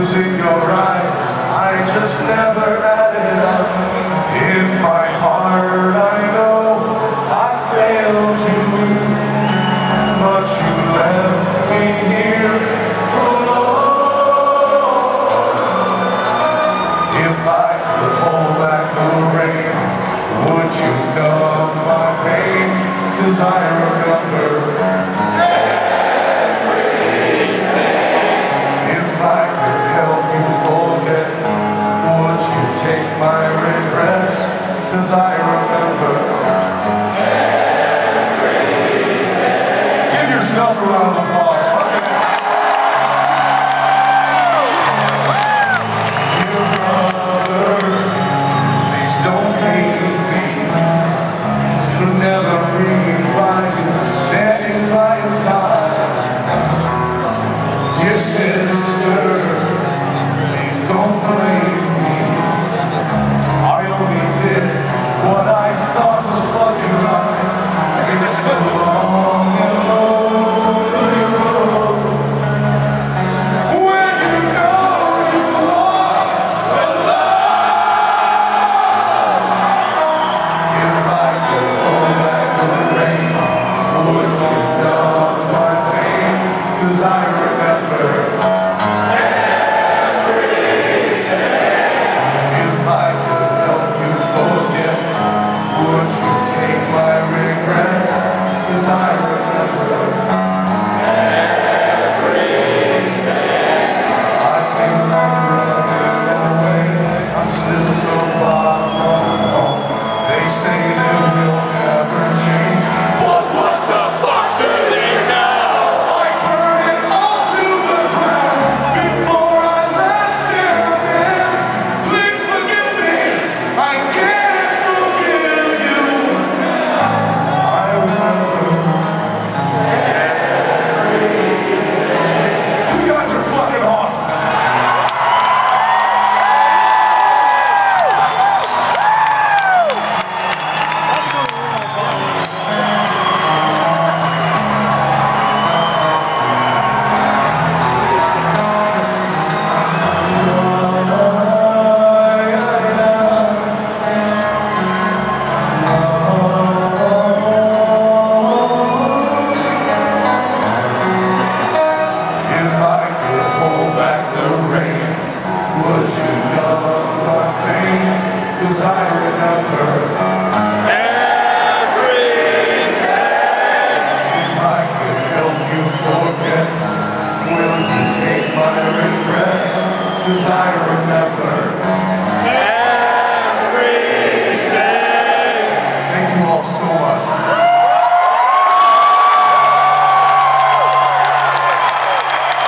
'cause in your eyes I just never added up. In my heart I know I failed you, but you left me here alone. If I could hold back the rain, would you numb my pain? 'Cause I remember my regrets, 'cause I remember everything. Give yourself a round of applause. Dear brother, please don't leave me. You'll never leave by you, standing by your side. Dear sister, please don't blame me. What I thought was fucking right. It's so long and lonely road. When you know you are alive. If I could hold back the rain, would you numb my pain? 'Cause I remember everything. If I could help you forget, would you take my regrets? 'Cause I remember everything. I think I'm running away, I'm still so far from home. They say that we'll never change, but what the fuck do they know? I burned it all to the ground before I let them in. Please forgive me, I can't forgive you. I remember everything. You guys are fucking awesome. Would you numb my pain? 'Cause I remember everything. If I could help you forget, will you take my regrets? 'Cause I remember